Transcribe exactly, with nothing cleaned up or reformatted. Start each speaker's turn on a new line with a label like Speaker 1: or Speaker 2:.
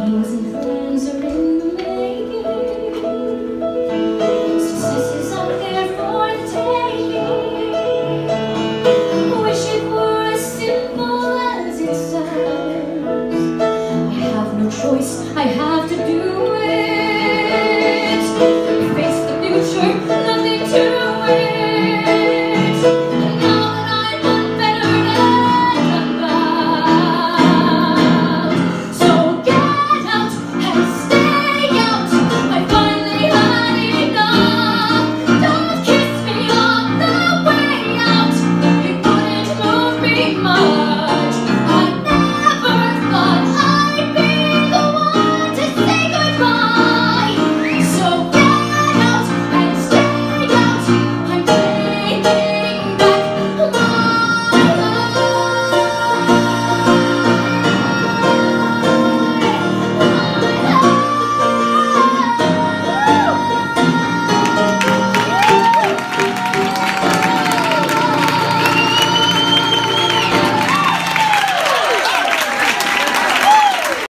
Speaker 1: Kings and plans are in the making. Success is out there for the taking. Wish it were as simple as it sounds. I have no choice, I have